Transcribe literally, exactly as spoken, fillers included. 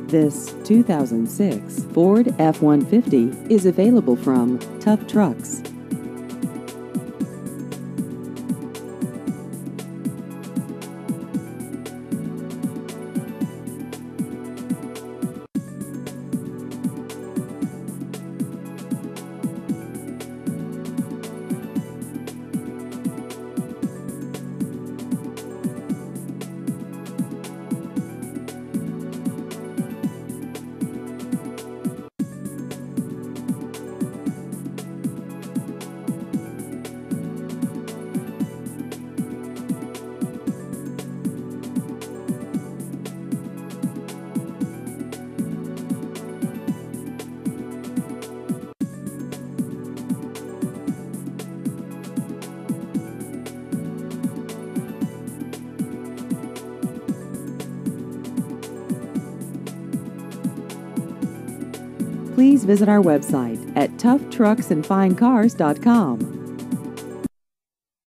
This two thousand six Ford F one fifty is available from Tough Trucks. Please visit our website at tough trucks and fine cars dot com.